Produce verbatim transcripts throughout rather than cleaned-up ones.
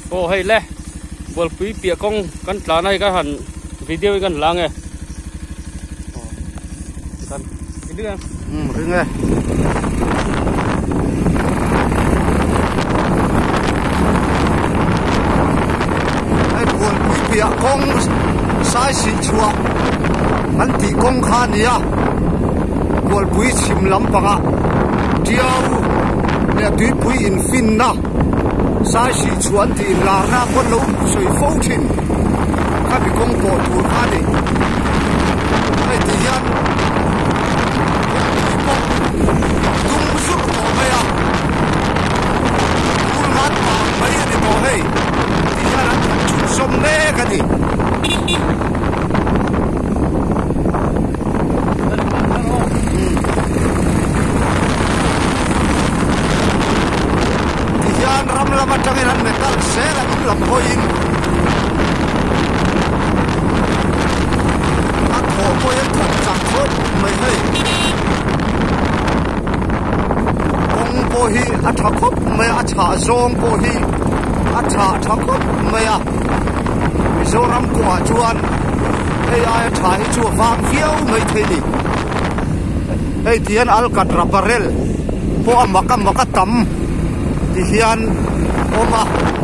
ô hay lẽ bol pui pia kong kan tla nai ka han video kan lang e kan ini kan um ring e ai bol pui pia kong sai si chua an ti kong kha nia bol pui chim lam panga tiao le tui pui in fin na sai si chuan ti la na ko lo sui fo thin ka bi kong po tu kha ni ai ti yan tum su ko me ya ul mat ma mai ni mo hei ti yan chu som ne ka ni ram lama tangiran metal sela lam poin atho poin thak chak thot mai hei ong po hi atha khop mai acha zong po hi acha tha khop mai a mizoram kwa chuan ei ai tha hi chu wang fiau mai thei ni ei tian al katra barrel po amaka maka tam ti hian oma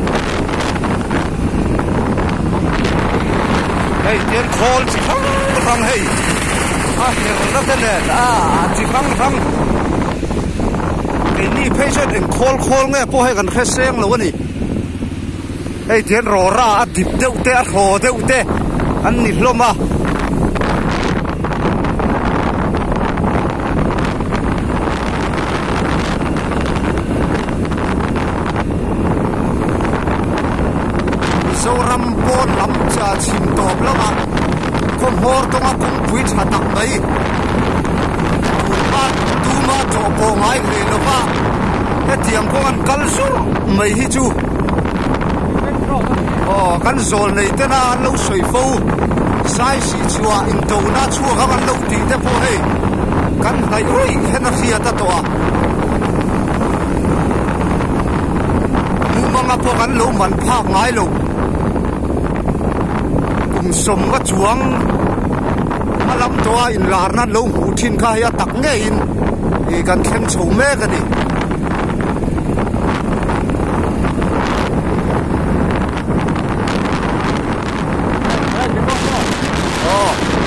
hey tian khol chi khang rang hey a her na te ne a chi khang rang ei ni phei chet en khol khol nge po he kan khe seng lo ni hey tian ro ra a dip deu te a tho deu te an ni hloma ram pon lam cha chim top lama khom hor tonga kum pui cha tak mai tu ma tu ma to po ngai le lo ba he tiang ko an kal sur mai hi chu o kan zol nei te na lo soi fo sai si chua in to na chu ga kan lo ti te po he kan hai oi he na khia ta to a mu ma ma po kan lo man pha ngai lo som ka chuang alam toa in lar na lo hu thin kha ya tak nge in e kan khem chho me ka ni